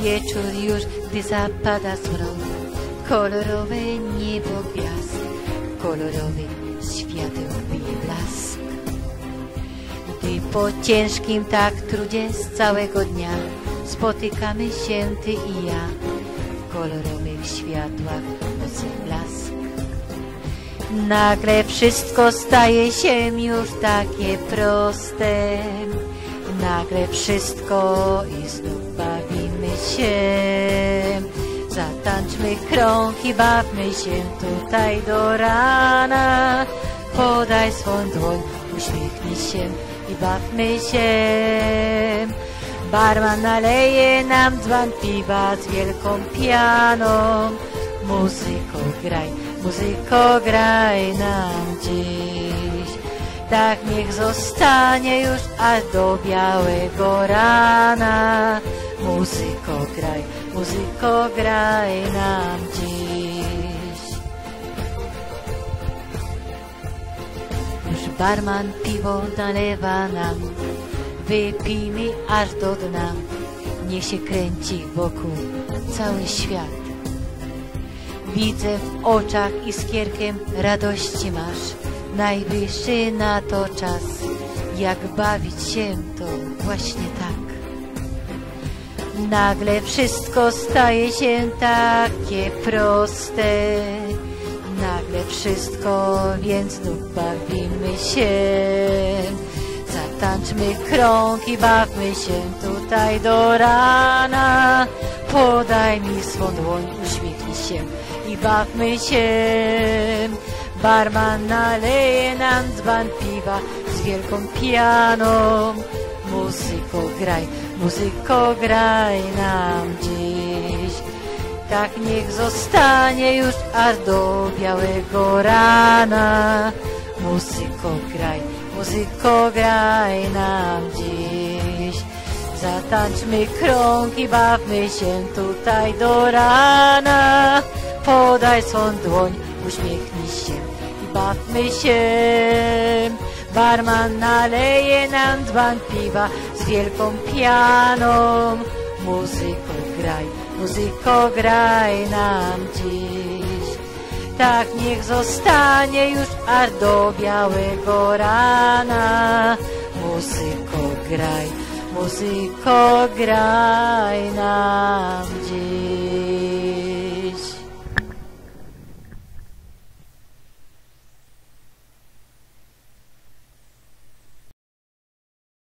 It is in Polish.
wieczór już, gdy zapada zmrok, kolorowe niebo gwiazd, kolorowy świateł bije blask. Gdy po ciężkim tak trudzie z całego dnia spotykamy się ty i ja, w kolorowych światłach nocy blask. Nagle wszystko staje się już takie proste, nagle wszystko i znów bawimy się. Zatańczmy krąg i bawmy się tutaj do rana. Podaj swą dłoń, uśmiechnij się i bawmy się. Barman naleje nam dzban piwa z wielką pianą. Muzyko graj nam dziś. Tak niech zostanie już aż do białego rana. Muzyko graj nam dziś. Już barman piwo nalewa nam, wypijmy aż do dna. Niech się kręci wokół cały świat. Widzę w oczach iskierkiem radości masz, najwyższy na to czas, jak bawić się to właśnie tak. Nagle wszystko staje się takie proste, nagle wszystko, więc znów bawimy się. Zatańczmy krąg i bawmy się tutaj do rana. Podaj mi swą dłoń, uśmiechnij się i bawmy się. Barman naleje nam dzban piwa z wielką pianą. Muzyko graj nam dziś. Tak niech zostanie już aż do białego rana. Muzyko graj nam dziś. Zatańczmy krąg i bawmy się tutaj do rana. Podaj swą dłoń, uśmiechnij się i bawmy się. Barman naleje nam dzban piwa z wielką pianą. Muzyko graj nam dziś. Tak niech zostanie już aż do białego rana. Muzyko graj nam